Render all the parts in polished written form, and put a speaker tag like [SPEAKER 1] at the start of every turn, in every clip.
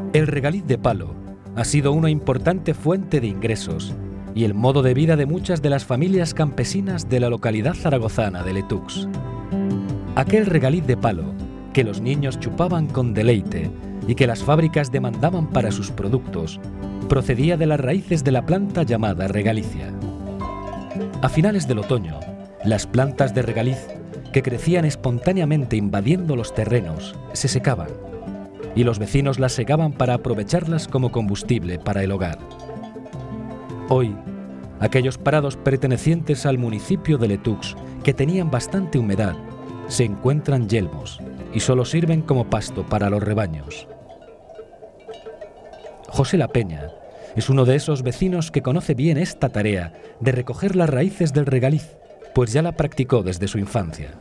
[SPEAKER 1] El regaliz de palo ha sido una importante fuente de ingresos y el modo de vida de muchas de las familias campesinas de la localidad zaragozana de Letux. Aquel regaliz de palo que los niños chupaban con deleite y que las fábricas demandaban para sus productos, procedía de las raíces de la planta llamada regalicia. A finales del otoño, las plantas de regaliz, que crecían espontáneamente invadiendo los terrenos, se secaban, y los vecinos las segaban para aprovecharlas como combustible para el hogar. Hoy, aquellos prados pertenecientes al municipio de Letux, que tenían bastante humedad, se encuentran yelmos y solo sirven como pasto para los rebaños. José La Peña es uno de esos vecinos que conoce bien esta tarea de recoger las raíces del regaliz, pues ya la practicó desde su infancia.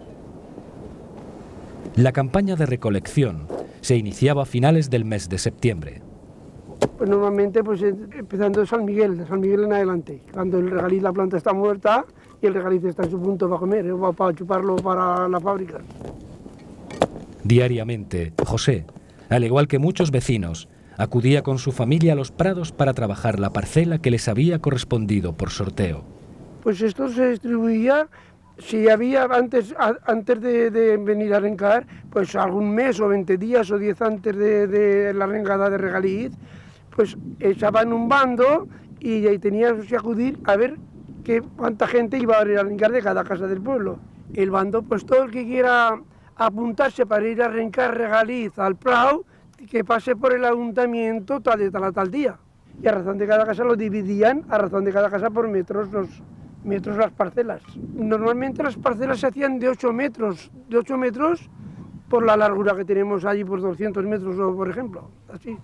[SPEAKER 1] La campaña de recolección se iniciaba a finales del mes de septiembre.
[SPEAKER 2] Pues normalmente empezando de San Miguel en adelante, cuando el regaliz, la planta está muerta y el regaliz está en su punto para comer, para chuparlo para la fábrica.
[SPEAKER 1] Diariamente, José, al igual que muchos vecinos, acudía con su familia a los prados para trabajar la parcela que les había correspondido por sorteo.
[SPEAKER 2] Pues esto se distribuía, si había antes de venir a arrancar, pues algún mes o 20 días o 10 antes de la arrancada de regaliz, pues echaban un bando y ahí tenías que acudir a ver cuánta gente iba a arrancar de cada casa del pueblo. El bando, pues todo el que quiera apuntarse para ir a arrancar regaliz al prado, que pase por el ayuntamiento tal a tal día. Y a razón de cada casa lo dividían, a razón de cada casa por metros, las parcelas. Normalmente las parcelas se hacían de 8 metros por la largura que tenemos allí, por 200 metros, por ejemplo, así.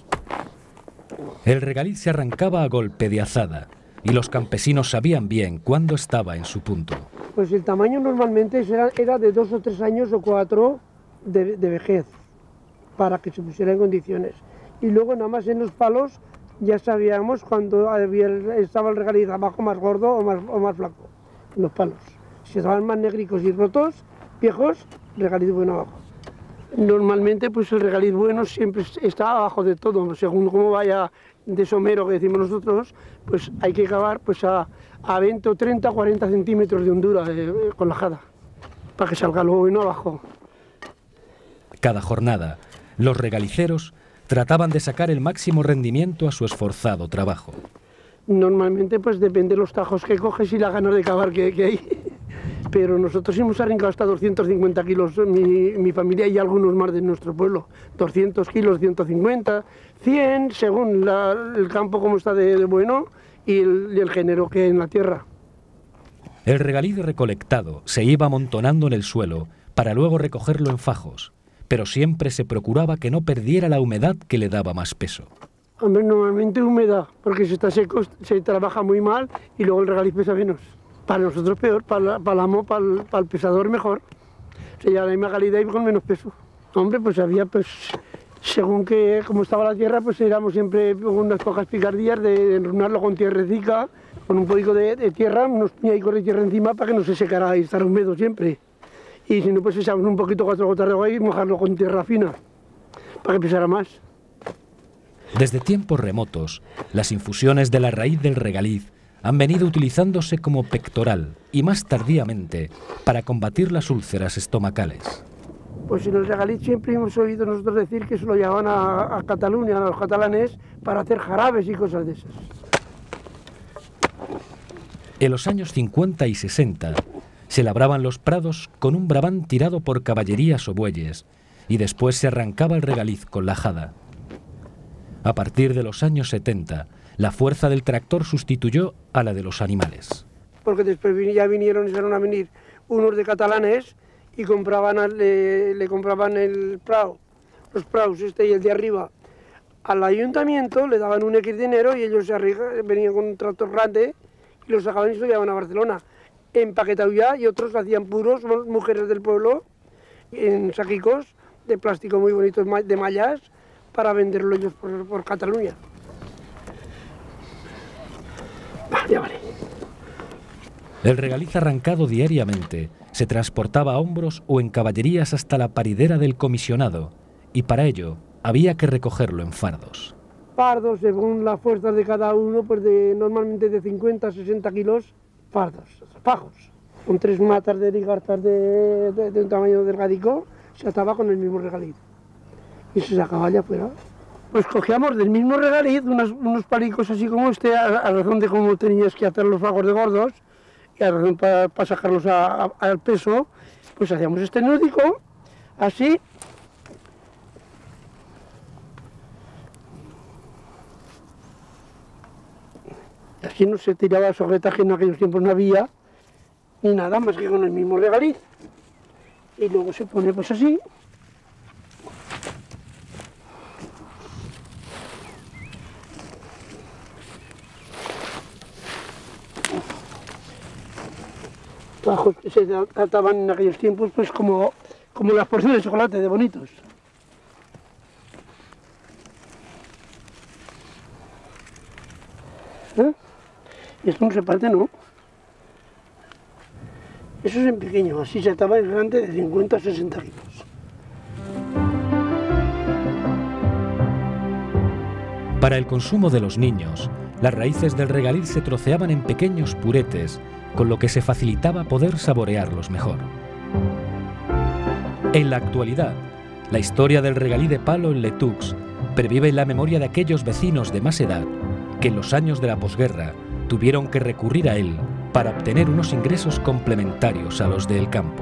[SPEAKER 1] El regaliz se arrancaba a golpe de azada y los campesinos sabían bien cuándo estaba en su punto.
[SPEAKER 2] Pues el tamaño normalmente era de 2 o 3 años o 4 de vejez, para que se pusiera en condiciones. Y luego nada más en los palos ya sabíamos cuando estaba el regaliz abajo más gordo o más flaco, en los palos. Si estaban más negricos y rotos, viejos, regaliz bueno abajo. Normalmente pues el regaliz bueno siempre está abajo de todo, según cómo vaya de somero que decimos nosotros, pues hay que cavar pues a 20 o 30 o 40 centímetros de hondura con la jada, para que salga lo bueno abajo.
[SPEAKER 1] Cada jornada, los regaliceros trataban de sacar el máximo rendimiento a su esforzado trabajo.
[SPEAKER 2] Normalmente pues depende de los tajos que coges y las ganas de cavar que hay. Pero nosotros hemos arrancado hasta 250 kilos, mi familia y algunos más de nuestro pueblo. 200 kilos, 150, 100, según el campo como está de bueno y el género que hay en la tierra.
[SPEAKER 1] El regaliz recolectado se iba amontonando en el suelo para luego recogerlo en fajos, pero siempre se procuraba que no perdiera la humedad que le daba más peso.
[SPEAKER 2] Hombre, normalmente humedad, porque si está seco se trabaja muy mal y luego el regaliz pesa menos. Para nosotros peor, para el amo, para el pesador mejor. Se lleva la misma calidad y con menos peso. Hombre, pues había, pues, según que como estaba la tierra, pues éramos siempre unas pocas picardías de enrunarlo con tierrecica, con un poquito de tierra, unos puñadicos de tierra encima para que no se secara y estar húmedo siempre. Y si no, pues echamos un poquito, 4 gotas de agua y mojarlo con tierra fina, para que pesara más.
[SPEAKER 1] Desde tiempos remotos, las infusiones de la raíz del regaliz han venido utilizándose como pectoral y más tardíamente para combatir las úlceras estomacales.
[SPEAKER 2] Pues en el regaliz siempre hemos oído nosotros decir que se lo llevaban a Cataluña, a los catalanes, para hacer jarabes y cosas de esas.
[SPEAKER 1] En los años 50 y 60 se labraban los prados con un braván tirado por caballerías o bueyes y después se arrancaba el regaliz con la jada. A partir de los años 70, la fuerza del tractor sustituyó a la de los animales.
[SPEAKER 2] Porque después ya vinieron a venir unos de catalanes y le compraban el prado, los prados y el de arriba al ayuntamiento, le daban un X dinero y ellos venían con un tractor grande y los sacaban y se lo llevaban a Barcelona. Empaquetado ya, y otros hacían puros, mujeres del pueblo, en saquicos de plástico muy bonitos de mallas para venderlo ellos por Cataluña. Ya vale.
[SPEAKER 1] El regaliz arrancado diariamente se transportaba a hombros o en caballerías hasta la paridera del comisionado y para ello había que recogerlo en fardos.
[SPEAKER 2] Fardos, según las fuerzas de cada uno, pues normalmente de 50 a 60 kilos, fardos, fajos. Con 3 matas de ligartas de un tamaño delgadico, se ataba con el mismo regaliz. Y se sacaba allá afuera. Pues cogíamos del mismo regaliz unos palicos así como este, a razón de cómo tenías que atar los fajos de gordos, y a razón para sacarlos al peso, pues hacíamos este nudico, así. Así no se tiraba sujetaje, en aquellos tiempos no había, ni nada más que con el mismo regaliz. Y luego se pone pues así. Bajos que se ataban en aquellos tiempos pues como las porciones de chocolate de bonitos. ¿Eh? Y esto no se parte, ¿no? Eso es en pequeño, así se ataba en grande de 50 a 60 kilos.
[SPEAKER 1] Para el consumo de los niños, las raíces del regaliz se troceaban en pequeños puretes, con lo que se facilitaba poder saborearlos mejor. En la actualidad, la historia del regaliz de palo en Letux pervive en la memoria de aquellos vecinos de más edad que en los años de la posguerra tuvieron que recurrir a él para obtener unos ingresos complementarios a los del campo.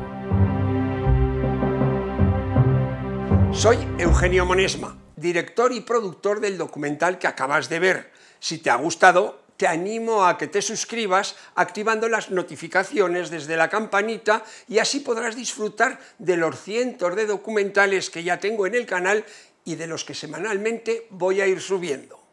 [SPEAKER 3] Soy Eugenio Monesma, director y productor del documental que acabas de ver. Si te ha gustado, te animo a que te suscribas activando las notificaciones desde la campanita y así podrás disfrutar de los cientos de documentales que ya tengo en el canal y de los que semanalmente voy a ir subiendo.